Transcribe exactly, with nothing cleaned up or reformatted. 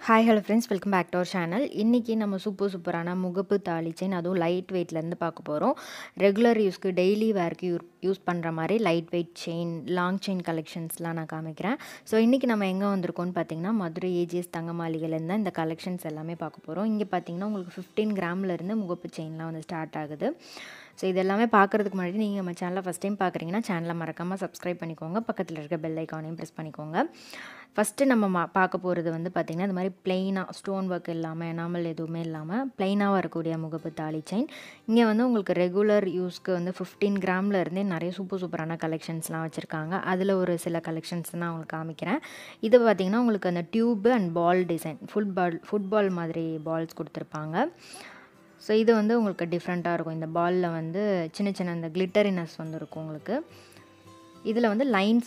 Hi hello friends, welcome back to our channel. இன்றைக்கி நம்ம super சூப்பரான முகப்பு தாலி செயின், அதுவும் லைட் வெயிட்லேருந்து பார்க்க போகிறோம். ரெகுலர் யூஸ்க்கு டெய்லி வேர்க்கு யூ யூஸ் பண்ணுற மாதிரி light weight chain, long chain கலெக்ஷன்ஸ்லாம் நான் காமிக்கிறேன். ஸோ இன்றைக்கி நம்ம எங்கே வந்திருக்கோம்னு பார்த்தீங்கன்னா, மதுரை ஏஜிஎஸ் தங்க மாளிகையிலேருந்து இந்த கலெக்ஷன்ஸ் எல்லாமே பார்க்க போகிறோம். இங்கே பார்த்தீங்கன்னா உங்களுக்கு ஃபிஃப்டீன் கிராம்லேருந்து முகப்பு செயின்லாம் வந்து ஸ்டார்ட் ஆகுது. ஸோ இது எல்லாமே பார்க்குறதுக்கு முன்னாடி நீங்கள் நம்ம சேனலை ஃபஸ்ட் டைம் பார்க்குறீங்கன்னா சேனலை மறக்காமல் சப்ஸ்கிரைப் பண்ணிக்கோங்க. பக்கத்தில் இருக்க பெல் ஐக்கானையும் ப்ரெஸ் பண்ணிக்கோங்க. ஃபஸ்ட்டு நம்ம மா பார்க்க போகிறது வந்து பார்த்திங்கன்னா, இந்த மாதிரி ப்ளெயினாக ஸ்டோன் ஒர்க் இல்லாமல், எனாமல் எதுவுமே இல்லாமல் ப்ளெயினாக வரக்கூடிய முகப்பு தாலி செயின். இங்கே வந்து உங்களுக்கு ரெகுலர் யூஸ்க்கு வந்து ஃபிஃப்டீன் கிராமில் இருந்தே நிறைய சூப்பர் சூப்பரான கலெக்ஷன்ஸ்லாம் வச்சுருக்காங்க. அதில் ஒரு சில கலெக்ஷன்ஸ் நான் உங்களுக்கு காமிக்கிறேன். இது பார்த்திங்கன்னா உங்களுக்கு அந்த tube and ball design, football football மாதிரி பால்ஸ் கொடுத்துருப்பாங்க. ஸோ இது வந்து உங்களுக்கு டிஃப்ரெண்ட்டாக இருக்கும். இந்த பாலில் வந்து சின்ன சின்ன இந்த கிளிட்டரினஸ் வந்து இருக்கும் உங்களுக்கு. இதில் வந்து லைன்ஸ்